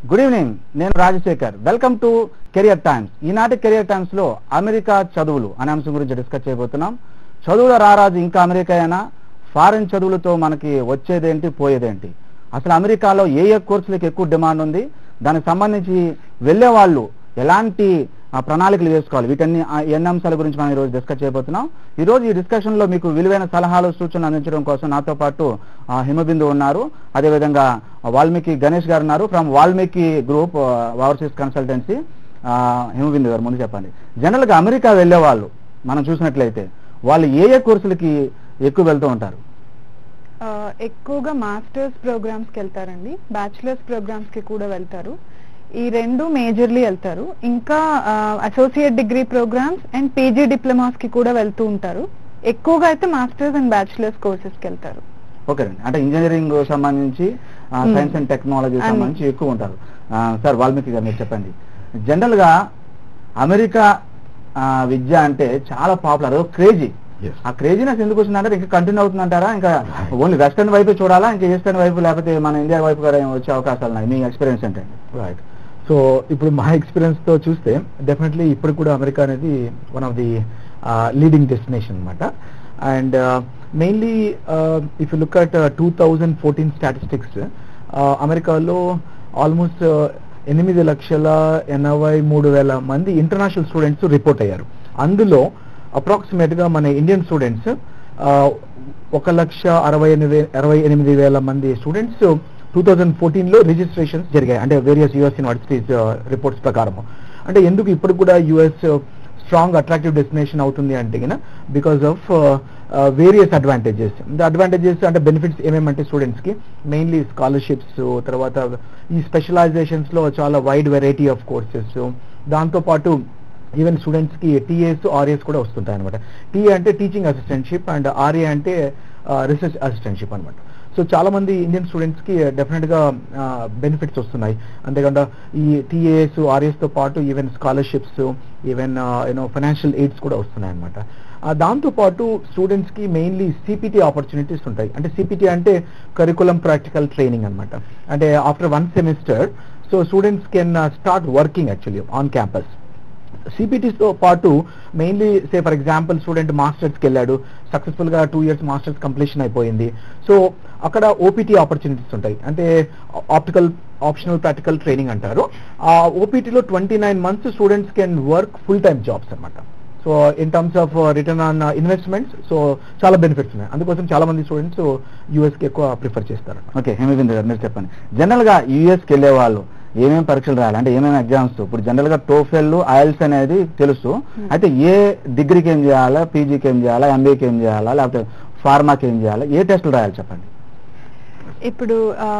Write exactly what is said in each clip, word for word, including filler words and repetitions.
Good evening, నేను Rajasekhar. Welcome to career times. ఈనాటి career times లో అమెరికా చదువులు అనే అంశం గురించి డిస్కస్ చేయబోతున్నాం. చదువుల రారాజు ఇంకా అమెరికా అయినా, ఫారెన్ చదువులతో మనకి వచ్చేదేంటి పోయేదేంటి, అసలు అమెరికాలో ఏ ఏ కోర్సులకు ఎక్కువ డిమాండ్ ఉంది, దానికి సంబంధించి వెళ్లే వాళ్ళు ఎలాంటి ప్రణాళికలు వేసుకోవాలి, వీటన్ని ఎన్ని అంశాల గురించి మనం ఈరోజు డిస్కస్ చేయబోతున్నాం. ఈ రోజు ఈ డిస్కషన్ లో మీకు విలువైన సలహాలు సూచనలు అందించడం కోసం నాతో పాటు హిమబిందు ఉన్నారు, అదేవిధంగా వాల్మీకి గణేష్ గారు ఉన్నారు from Valmiki group overseas consultancy. Himabindu garu ముందు చెప్పండి, జనరల్ గా అమెరికా వెళ్లే వాళ్ళు మనం చూసినట్లయితే వాళ్ళు ఏ ఏ కోర్సులకి ఎక్కువ వెళ్తూ ఉంటారు? ఎక్కువగా మాస్టర్స్ ప్రోగ్రామ్స్ కి వెళ్తారండి, బ్యాచిలర్స్ ప్రోగ్రామ్స్ కి కూడా వెళ్తారు. ఈ రెండు మేజర్లీ వెళ్తారు. ఇంకా associate degree programs and PG diplomas కి కూడా వెళ్తూ ఉంటారు. ఎక్కువగా అయితే మాస్టర్స్ అండ్ బ్యాచిలర్స్ కోర్సెస్ కి వెళ్తారు. ఓకే అండి, అంటే ఇంజనీరింగ్ సంబంధించి, సైన్స్ అండ్ టెక్నాలజీ సంబంధించి ఎక్కువ ఉంటారు. సార్ వాల్మీకి గారు మీరు చెప్పండి, జనరల్ గా అమెరికా విద్య అంటే చాలా పాపులర్, క్రేజీ. ఆ క్రేజీనెస్ ఎందుకు వచ్చిందంటారు? ఇంకా కంటిన్యూ అవుతుందంటారా? ఇంకా ఓన్లీ వెస్టర్న్ వైపు చూడాలా, ఇంకా ఈస్టర్న్ వైపు లేకపోతే మన ఇండియా వైపు కూడా వచ్చే అవకాశాలు ఉన్నాయి? మీ ఎక్స్పీరియన్స్ ఏంటండి? రైట్. సో ఇప్పుడు మా ఎక్స్పీరియన్స్ తో చూస్తే డెఫినెట్లీ ఇప్పుడు కూడా అమెరికా అనేది one of the leading destination అనమాట. And mainly if you look at two thousand fourteen statistics, అమెరికాలో ఆల్మోస్ట్ ఎనిమిది లక్షల ఎనభై మూడు వేల మంది ఇంటర్నేషనల్ స్టూడెంట్స్ రిపోర్ట్ అయ్యారు. అందులో అప్రాక్సిమేట్ గా మన ఇండియన్ స్టూడెంట్స్ ఒక లక్ష అరవై ఎనిమిది అరవై ఎనిమిది వేల మంది స్టూడెంట్స్ టూ థౌజండ్ ఫోర్టీన్ లో రిజిస్ట్రేషన్స్ జరిగాయి, అంటే వేరియస్ యుఎస్ యూనివర్సిటీస్ రిపోర్ట్స్ ప్రకారం. అంటే ఎందుకు ఇప్పుడు కూడా యుఎస్ స్ట్రాంగ్ అట్రాక్టివ్ డెస్టినేషన్ అవుతుంది అంటే because of various advantages. Advantages అంటే బెనిఫిట్స్ ఏమేమంటే స్టూడెంట్స్ కి మెయిన్లీ స్కాలర్షిప్స్, తర్వాత ఈ స్పెషలైజేషన్స్ లో చాలా వైడ్ వెరైటీ ఆఫ్ కోర్సెస్, దాంతో పాటు ఈవెన్ స్టూడెంట్స్ కి టీఏస్ ఆర్ఏస్ కూడా వస్తుంటాయి అనమాట. టీఏ అంటే టీచింగ్ అసిస్టెంట్షిప్ అండ్ ఆర్ఏ అంటే రీసెర్చ్ అసిస్టెంట్షిప్ అనమాట. సో చాలా మంది ఇండియన్ స్టూడెంట్స్ కి డెఫినెట్ గా బెనిఫిట్స్ వస్తున్నాయి. అంతేకాకుండా ఈ టీఏఎస్ ఆర్ఏస్ తో పాటు even scholarships, even you know financial aids కూడా వస్తున్నాయి అనమాట. దాంతో పాటు స్టూడెంట్స్ కి మెయిన్లీ సిపిటి ఆపర్చునిటీస్ ఉంటాయి. అంటే సిపిటి అంటే కరికులం ప్రాక్టికల్ ట్రైనింగ్ అనమాట. అంటే after one semester so students can start working actually on campus. CPTs తో పాటు mainly say for example student మాస్టర్స్కి వెళ్ళాడు, సక్సెస్ఫుల్ గా టూ ఇయర్స్ మాస్టర్స్ కంప్లీషన్ అయిపోయింది. సో అక్కడ ఓపీటీ ఆపర్చునిటీస్ ఉంటాయి, అంటే ఆప్టికల్ ఆప్షనల్ ప్రాక్టికల్ ట్రైనింగ్ అంటారు. ఆ ఓపీటీలో twenty nine months students can work full time jobs అనమాట. So in terms of return on investments, so చాలా బెనిఫిట్స్ ఉన్నాయి. అందుకోసం చాలా మంది స్టూడెంట్స్ యుఎస్ కి ఎక్కువ ప్రిఫర్ చేస్తారు. ఓకే హిమబిందు గారు మీరు చెప్పండి, జనరల్ గా యుఎస్ కి వెళ్ళే వాళ్ళు ఏమేమి పరీక్షలు రాయాలి, అంటే ఏమేమి ఎగ్జామ్స్? ఇప్పుడు జనరల్ గా టోఫెల్, ఐఎల్స్ అనేది తెలుసు, అయితే ఏ డిగ్రీకి ఏం చేయాలా, పీజీకి ఏం చేయాలా, ఎంబీఏకి ఏం చేయాలా, లేకపోతే ఫార్మాకి ఏం చేయాలా, ఏ టెస్టులు రాయాలి చెప్పండి? ఇప్పుడు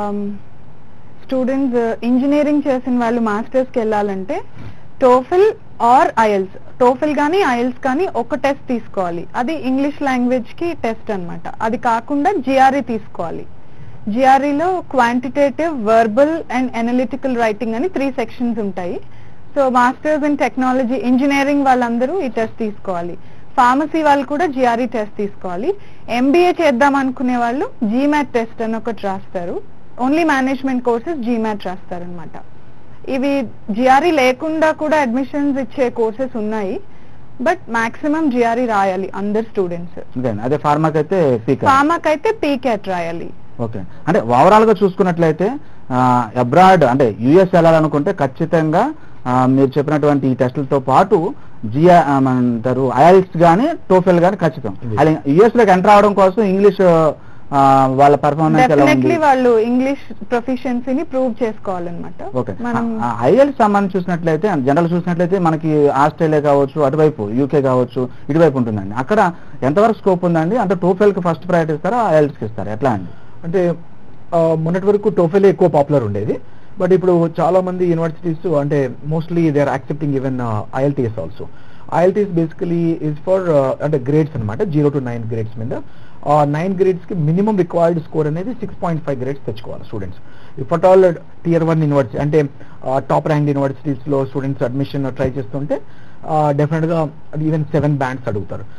స్టూడెంట్స్ ఇంజనీరింగ్ చేసిన వాళ్ళు మాస్టర్స్ కి వెళ్ళాలంటే టోఫెల్ ఆర్ ఐఎల్స్, టోఫెల్ కానీ ఐఎల్స్ కానీ ఒక టెస్ట్ తీసుకోవాలి. అది ఇంగ్లీష్ లాంగ్వేజ్ కి టెస్ట్ అనమాట. అది కాకుండా జిఆర్ఈ తీసుకోవాలి. జిఆర్ఈలో quantitative, verbal and analytical writing అని త్రీ సెక్షన్స్ ఉంటాయి. So masters in technology engineering వాళ్ళందరూ ఈ టెస్ట్ తీసుకోవాలి. ఫార్మసీ వాళ్ళు కూడా జిఆర్ఈ టెస్ట్ తీసుకోవాలి. ఎంబీఏ చేద్దాం అనుకునే వాళ్ళు జీమాట్ టెస్ట్ అని ఒకటి రాస్తారు. ఓన్లీ మేనేజ్మెంట్ కోర్సెస్ జీమాట్ రాస్తారు అనమాట. ఇవి జిఆర్ఈ లేకుండా కూడా అడ్మిషన్స్ ఇచ్చే కోర్సెస్ ఉన్నాయి, బట్ మాక్సిమం జిఆర్ఈ రాయాలి అందరు స్టూడెంట్స్. అదే ఫార్మాకి అయితే ఫార్మాకి అయితే పీక్యాట్ రాయాలి. ఓకే, అంటే ఓవరాల్ గా చూసుకున్నట్లయితే అబ్రాడ్ అంటే యుఎస్ వెళ్ళాలనుకుంటే ఖచ్చితంగా మీరు చెప్పినటువంటి ఈ టెస్టులతో పాటు జిఆ అంటారు ఐఎల్స్ గానీ టోఫెల్ గానీ ఖచ్చితం. అది యుఎస్ లోకి ఎంటర్ అవడం కోసం ఇంగ్లీష్ వాళ్ళ పర్ఫార్మెన్స్ ఎలా ఉంది, వాళ్ళు ఇంగ్లీష్ ప్రొఫిషియన్సీని ప్రూవ్ చేసుకోవాలన్నమాట. ఓకే, ఐఎల్స్ సంబంధించి చూసినట్లయితే జనరల్ చూసినట్లయితే మనకి ఆస్ట్రేలియా కావచ్చు, అటువైపు యూకే కావచ్చు, ఇటువైపు ఉంటుందండి. అక్కడ ఎంతవరకు స్కోప్ ఉందండి? అంటే టోఫెల్ కి ఫస్ట్ ప్రయారిటీ ఇస్తారా, ఐఎల్స్ కి ఇస్తారా, ఎట్లా అండి? అంటే మొన్నటి వరకు టోఫెల్ ఎక్కువ పాపులర్ ఉండేది, బట్ ఇప్పుడు చాలా మంది యూనివర్సిటీస్ అంటే mostly they are accepting even IELTS also. IELTS basically is for అంటే గ్రేడ్స్ అనమాట, జీరో టు నైన్ గ్రేడ్స్ మీద. నైన్ గ్రేడ్స్ కి మినిమం రిక్వైర్డ్ స్కోర్ అనేది సిక్స్ పాయింట్ ఫైవ్ గ్రేడ్స్ తెచ్చుకోవాలి students. If at all tier one university అంటే top rank universities లో students admission try చేస్తుంటే definite గా ఈవెన్ సెవెన్ బ్యాండ్స్ అడుగుతారు.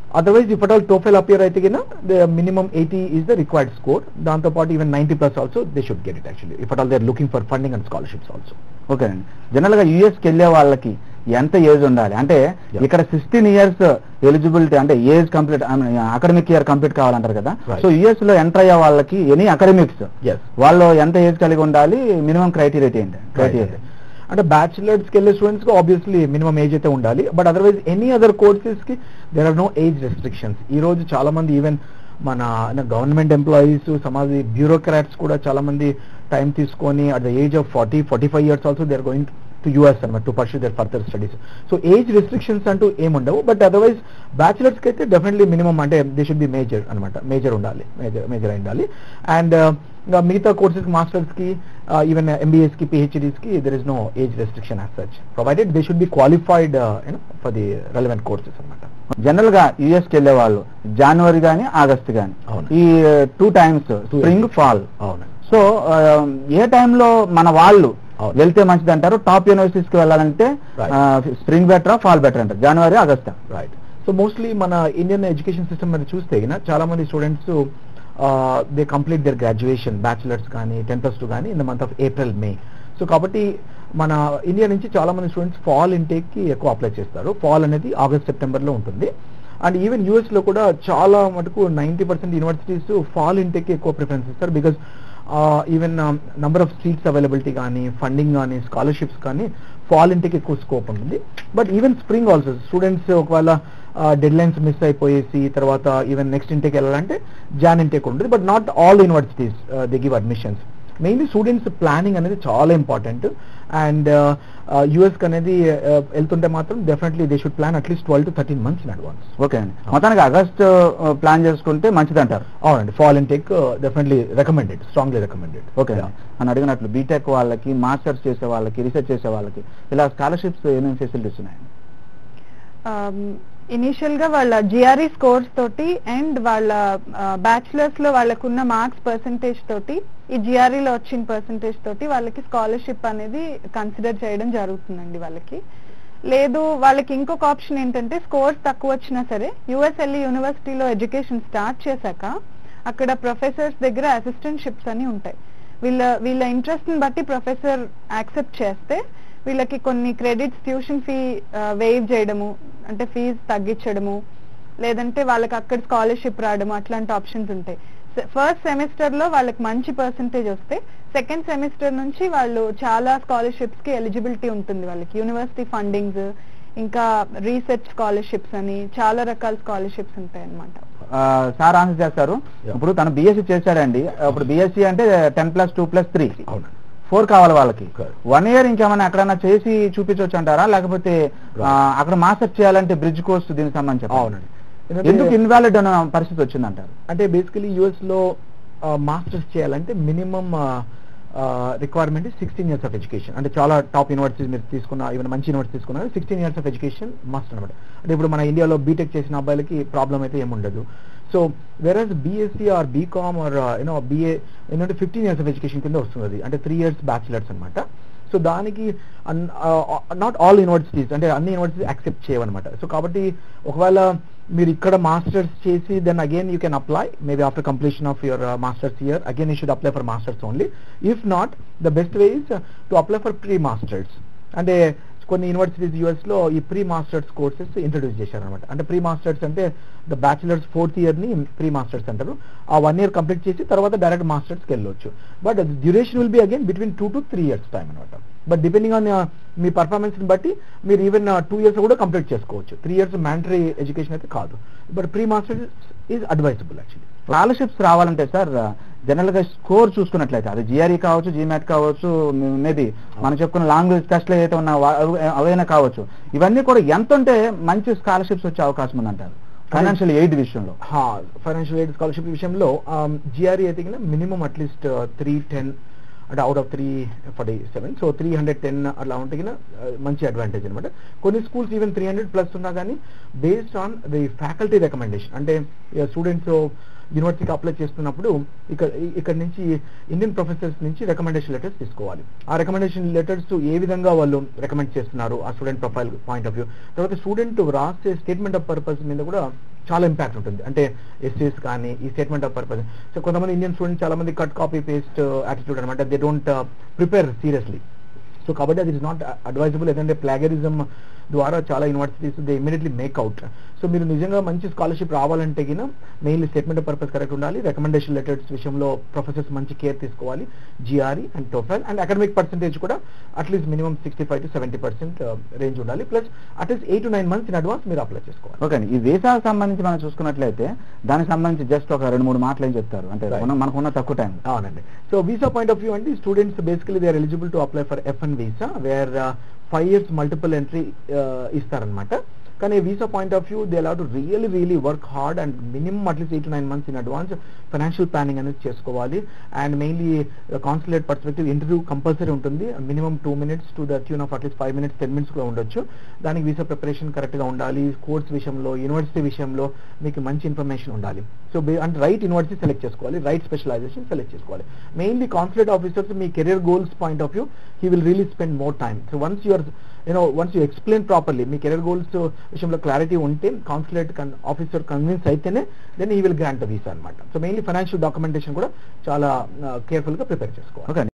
Otherwise if at all TOEFL appear అయితే కింద the minimum eighty is the required score. దాంతో పాటు even ninety plus also they should get it actually if at all they are looking for funding and scholarships also. Okay అండి. General గా యూఎస్కి వెళ్ళే వాళ్ళకి ఎంత ఏజ్ ఉండాలి అంటే ఇక్కడ సిక్స్టీన్ ఇయర్స్ ఎలిజిబిలిటీ అంటే age complete academic year complete కావాలంటారు కదా. సో యుఎస్ లో ఎంటర్ అయ్యే వాళ్ళకి ఎనీ అకాడమిక్స్ వాళ్ళు ఎంత ఏజ్ కలిగి ఉండాలి, మినిమం క్రైటీరియా ఏంటి? క్రైటీరియా అంటే బ్యాచిలర్స్కి వెళ్ళే స్టూడెంట్స్కి ఆబ్వియస్లీ మినిమం ఏజ్ అయితే ఉండాలి. బట్ అదర్వైజ్ ఎనీ అదర్ కోర్సెస్కి there are no age restrictions. ఈ రోజు చాలా మంది ఈవెన్ మన గవర్నమెంట్ ఎంప్లాయీస్, సమాజ్ బ్యూరోక్రాట్స్ కూడా చాలా మంది టైం తీసుకొని at the age of forty forty five years also they are going to US అనమాట to pursue their further studies. So age restrictions అంటూ ఏముండవు. బట్ అదర్వైజ్ బ్యాచిలర్స్కి అయితే డెఫినెట్లీ మినిమం అంటే దే షుడ్ బి మేజర్ అనమాట, major ఉండాలి, major major అయి ఉండాలి. అండ్ మిగతా కోర్సెస్ మాస్టర్స్కి ఈవెన్ ఎంబీఎస్కి పిహెచ్డీస్కి there is no age restriction as such provided they should be qualified you know for the relevant courses అనమాట. జనరల్ గా యుఎస్కి వెళ్ళే వాళ్ళు జనవరి కానీ ఆగస్ట్ కానీ ఈ టూ టైమ్స్ స్ప్రింగ్ ఫాల్. అవునండి. సో ఏ టైంలో మన వాళ్ళు వెళ్తే మంచిది అంటారు? టాప్ యూనివర్సిటీస్ కి వెళ్ళాలంటే స్ప్రింగ్ బెటరా ఫాల్ బెటర్ అంటారు, జనవరి ఆగస్ట్? రైట్. సో మోస్ట్లీ మన ఇండియన్ ఎడ్యుకేషన్ సిస్టమ్ మీద చూస్తే చాలా మంది students they complete their graduation bachelors కానీ టెన్ ప్లస్ టూ కానీ in the month of April May. So కాబట్టి మన ఇండియా నుంచి చాలా మంది స్టూడెంట్స్ ఫాల్ ఇంటేక్ కి ఎక్కువ అప్లై చేస్తారు. ఫాల్ అనేది ఆగస్ట్ సెప్టెంబర్ లో ఉంటుంది. అండ్ ఈవెన్ యూఎస్ లో కూడా చాలా మటుకు ninety percent universities fall intake కి ఎక్కువ ప్రిఫరెన్స్ ఇస్తారు. Because even number of seats availability కానీ ఫండింగ్ కానీ స్కాలర్షిప్స్ కానీ ఫాల్ ఇంటేక్ ఎక్కువ స్కోప్ ఉంటుంది. But even spring also students ఒకవేళ డెడ్ లైన్స్ మిస్ అయిపోయేసి తర్వాత ఈవెన్ నెక్స్ట్ ఇంటేక్ వెళ్ళాలంటే జాన్ ఇంటేక్ ఉంటుంది. But not all universities they give admissions. Mainly students planning అనేది చాలా ఇంపార్టెంట్. అండ్ యూఎస్కి అనేది వెళ్తుంటే మాత్రం definitely they should plan at least twelve to thirteen months in advance. Okay అండి. మొత్తానికి ఆగస్ట్ ప్లాన్ చేసుకుంటే మంచిది అంటారు? అవునండి. Fall intake definitely recommended, strongly recommended. Okay అని అడిగినట్లు బీటెక్ వాళ్ళకి, మాస్టర్స్ చేసే వాళ్ళకి, రీసెర్చ్ చేసే వాళ్ళకి ఇలా స్కాలర్షిప్స్ ఏమేమి ఫెసిలిటీస్ ఉన్నాయండి? ఇనిషియల్ గా వాళ్ళ జిఆర్ఈ స్కోర్స్ తోటి అండ్ వాళ్ళ బ్యాచిలర్స్ లో వాళ్ళకున్న మార్క్స్ పర్సంటేజ్ తోటి ఈ జిఆర్ఈలో వచ్చిన పర్సంటేజ్ తోటి వాళ్ళకి స్కాలర్షిప్ అనేది కన్సిడర్ చేయడం జరుగుతుందండి. వాళ్ళకి లేదు వాళ్ళకి ఇంకొక ఆప్షన్ ఏంటంటే స్కోర్స్ తక్కువ వచ్చినా సరే యుఎస్ఎల్ఈ యూనివర్సిటీలో ఎడ్యుకేషన్ స్టార్ట్ చేశాక అక్కడ ప్రొఫెసర్స్ దగ్గర అసిస్టెంట్షిప్స్ అని ఉంటాయి. వీళ్ళ వీళ్ళ ఇంట్రెస్ట్ ని బట్టి ప్రొఫెసర్ యాక్సెప్ట్ చేస్తే వీళ్ళకి కొన్ని క్రెడిట్స్ ట్యూషన్ ఫీ వేవ్ చేయడము అంటే ఫీజు తగ్గించడము లేదంటే వాళ్ళకి అక్కడ స్కాలర్షిప్ రావడము అట్లాంటి ఆప్షన్స్ ఉంటాయి. ఫస్ట్ సెమిస్టర్ లో వాళ్ళకి మంచి పర్సంటేజ్ వస్తే సెకండ్ సెమిస్టర్ నుంచి వాళ్ళు చాలా స్కాలర్షిప్స్ కి ఎలిజిబిలిటీ ఉంటుంది. వాళ్ళకి యూనివర్సిటీ ఫండింగ్స్ ఇంకా రీసెర్చ్ స్కాలర్షిప్స్ అని చాలా రకాల స్కాలర్షిప్స్ ఉంటాయి అన్నమాట. సార్ ఆన్సర్ చేస్తారు. ఇప్పుడు తను బిఎస్సీ చేశాడండి. ఇప్పుడు బిఎస్సీ అంటే ten plus two plus three four కావాలి వాళ్ళకి. వన్ ఇయర్ ఇంకేమైనా ఎక్కడైనా చేసి చూపించవచ్చు అంటారా? లేకపోతే అక్కడ మాస్టర్స్ చేయాలంటే బ్రిడ్జ్ కోర్స్ దీనికి సంబంధించి? అవునండి. ఎందుకు ఇన్వాలిడ్ అన్న పరిస్థితి వచ్చిందంటారు? అంటే బేసికలీ యూఎస్ లో మాస్టర్స్ చేయాలంటే minimum requirement sixteen years of education. అంటే చాలా టాప్ యూనివర్సిటీస్ మీరు తీసుకున్న ఈవెన్ మంచి యూనివర్సిటీ తీసుకున్నా sixteen years of education must అనమాట. అంటే ఇప్పుడు మన ఇండియాలో బీటెక్ చేసిన అబ్బాయిలకి ప్రాబ్లం అయితే ఏముండదు. So versus BSc or BCom or you know BA ఏంటంటే ఫిఫ్టీన్ ఇయర్స్ ఆఫ్ ఎడ్యుకేషన్ కింద వస్తుంది. అంటే త్రీ ఇయర్స్ బ్యాచిలర్స్ అనమాట. సో దానికి నాట్ ఆల్ యూనివర్సిటీస్ అంటే అన్ని యూనివర్సిటీస్ యాక్సెప్ట్ చేయవన్నమాట. సో కాబట్టి ఒకవేళ మీరు ఇక్కడ మాస్టర్స్ చేసి then again you can apply maybe after completion of your masters year again you should apply for masters only. If not the best way is to apply for pre masters. అంటే కొన్ని universities US లో ఈ pre masters courses introduce చేశారనమాట. అంటే pre masters అంటే the bachelors fourth year ని pre masters అంటారు. ఆ వన్ ఇయర్ కంప్లీట్ చేసి తర్వాత డైరెక్ట్ మాస్టర్స్ కి వెళ్ళొచ్చు. But duration will be again between two to three years time అనమాట. బట్ డిపెండింగ్ ఆన్ మీ పర్ఫార్మెన్స్ ని బట్టి మీరు ఈవెన్ టూ ఇయర్స్ కూడా కంప్లీట్ చేసుకోవచ్చు. త్రీ ఇయర్స్ మ్యాండటరీ ఎడ్యుకేషన్ అయితే కాదు. But pre masters is advisable actually. Scholarships రావాలంటే సార్ జనరల్ గా స్కోర్ చూసుకున్నట్లయితే అది జిఆర్ఈ కావచ్చు, జీమాట్ కావచ్చు, మేబీ మనం చెప్పుకున్న లాంగ్వేజ్ టెస్ట్లు ఏదైతే ఉన్నా అవైనా కావచ్చు, ఇవన్నీ కూడా ఎంత ఉంటే మంచి స్కాలర్షిప్స్ వచ్చే అవకాశం ఉందంటారు ఫైనాన్షియల్ ఎయిడ్ విషయంలో? ఫైనాన్షియల్ ఎయిడ్ స్కాలర్షిప్ విషయంలో జిఆర్ఈ అయితే మినిమం అట్లీస్ట్ త్రీ టెన్ అంటే out of three forty seven so three hundred ten అట్లా ఉంటే మంచి అడ్వాంటేజ్ అనమాట. కొన్ని schools even three hundred plus ఉన్నా కానీ based on the faculty recommendation. అంటే స్టూడెంట్స్ యూనివర్సిటీకి అప్లై చేస్తున్నప్పుడు ఇక్కడ ఇక్కడ నుంచి ఇండియన్ ప్రొఫెసర్స్ నుంచి రికమెండేషన్ లెటర్స్ తీసుకోవాలి. ఆ రికమెండేషన్ లెటర్స్ ఏ విధంగా వాళ్ళు రికమెండ్ చేస్తున్నారు ఆ student profile point of view, తర్వాత స్టూడెంట్ రాసే స్టేట్మెంట్ ఆఫ్ పర్పస్ మీద కూడా చాలా ఇంపాక్ట్ ఉంటుంది. అంటే ఎస్ఏస్ కానీ ఈ స్టేట్మెంట్ ఆఫ్ పర్పస్, సో కొంతమంది ఇండియన్ స్టూడెంట్స్ చాలా మంది కట్ కాపీ పేస్ట్ యాటిట్యూడ్ అనమాట, they don't prepare seriously. So కాబట్టి అది ఇస్ నాట్ అడ్వైజబుల్. ఎందుకంటే ప్లాగరిజం ద్వారా చాలా universities they immediately make out. So మీరు నిజంగా మంచి స్కాలర్షిప్ రావాలంటే గిన mainly statement of purpose correct ఉండాలి, రికమెండేషన్ లెటర్స్ విషయంలో ప్రొఫెసర్స్ మంచి కేర్ తీసుకోవాలి, GRE and TOEFL and academic percentage కూడా at least minimum sixty five to seventy percent range ఉండాలి. Plus at least eight to nine months in advance మీరు apply చేసుకోవాలి. Okay అండి, ఈ వీసాకు సంబంధించి మనం చూసుకున్నట్లయితే దానికి సంబంధించి జస్ట్ ఒక రెండు మూడు మాటలు ఏం చెప్తారు అంటే మనకున్న తక్కువ టైం. అవునండి. So visa point of view అండి, students basically they are eligible to apply for F one visa where five years multiple entry ఇస్తారనమాట. కానీ visa point of view they allow to really really work hard and minimum at least eight to nine months in advance financial planning అనేది చేసుకోవాలి. And mainly consulate perspective interview compulsory ఉంటుంది, minimum two minutes to the tune of at least five minutes ten minutes కూడా ఉండొచ్చు. దానికి visa preparation కరెక్ట్గా ఉండాలి, course విషయంలో university విషయంలో మీకు మంచి ఇన్ఫర్మేషన్ ఉండాలి. సో అంటే రైట్ యూనివర్సిటీ సెలెక్ట్ చేసుకోవాలి, రైట్ స్పెషలైజేషన్ సెలెక్ట్ చేసుకోవాలి. మెయిన్లీ కాన్సులేట్ ఆఫీసర్స్ మీ career goals point of view he will really spend more time. So once you're you know once you explain properly, మీ career goals విషయంలో clarity ఉంటే consulate officer convince అయితేనే then he will grant the visa అనమాట. So mainly financial documentation కూడా చాలా careful గా prepare చేసుకోవాలి. Okay.